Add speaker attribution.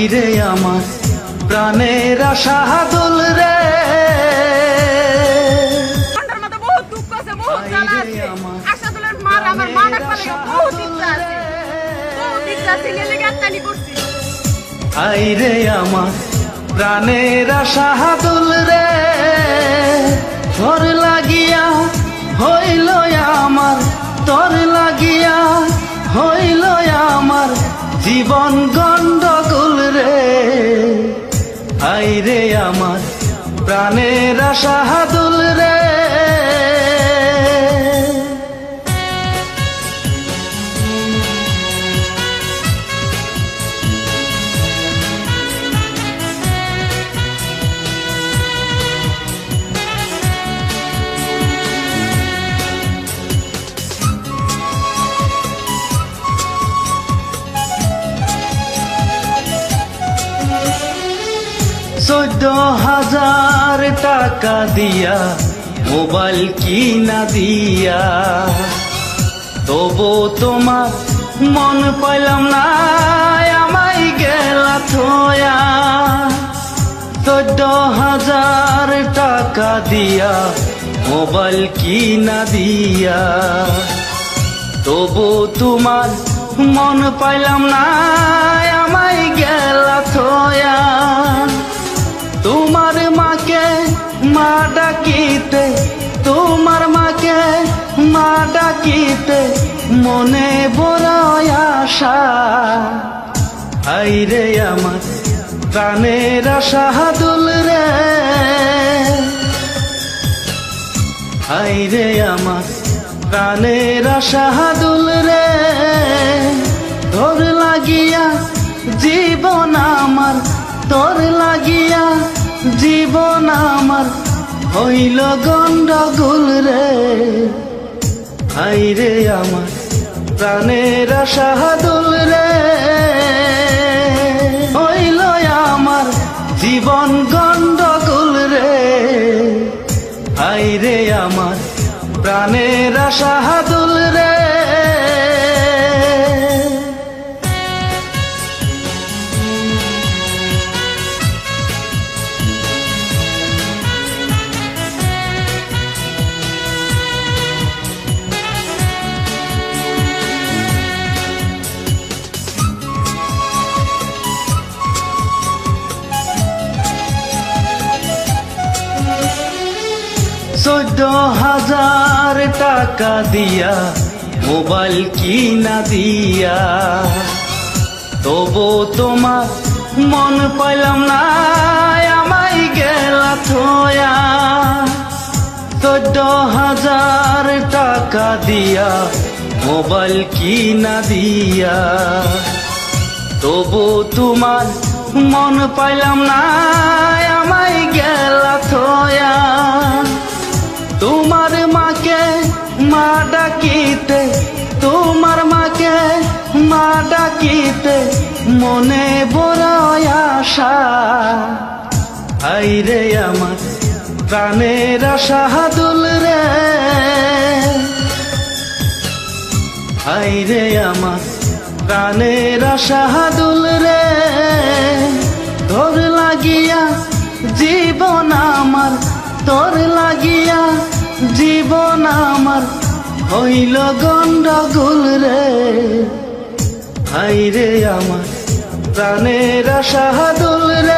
Speaker 1: রে আমার প্রাণের আশা দুল রে আই রে আমার প্রাণের আশা দুল রে তোর লাগিয়া হইল আমার তোর লাগিয়া হইল আমার জীবন গন্ডগোল রে আই রে আমার প্রাণের আশা দুল রে $14,000 টাকা দিয়া মোবাইল কিনা দিয়া তবু তোমার মন পাইলাম না আমায় গেলা থয়া $14,000 টাকা দিয়া মোবাইল কিনা দিয়া তবু তোমার মন পাইলাম না আমায় গেলা থয়া তোমার মাকে মা ডাকিতে তোমার মাকে মা ডাকিতে মনে বড় আশা আই রে আমার প্রাণের আশা দুল রে আই রে আমার প্রাণের আশা দুল রে তোর লাগিয়া জীবন আমার তোর লাগিয়া জীবন আমার হইল গন্ডগোল রে আই রে আমার প্রাণের আশা দুল রে হইল আমার জীবন গন্ডগোল রে আই রে আমার প্রাণের আশা দুল রে $14,000 টাকা দিয়া মোবাইল কিনা দিয়া তবু তোমার মন পাইলাম না আমায় গেলা থয়া $14,000 টাকা দিয়া মোবাইল কিনা দিয়া তবু তোমার মন পাইলাম না আমায় গেলা থয়া তোমার মাকে মা ডাকিতে তোমার মাকে মা ডাকিতে মনে বড় আশা আই রে আমার প্রাণের আশা দুল রে আই রে আমার প্রাণের আশা দুল রে তোর লাগিয়া জীবন আমার তোর লাগিয়া জীবন আমার হইল গন্ডগোল রে আই রে আমার প্রাণের আশা দুল রে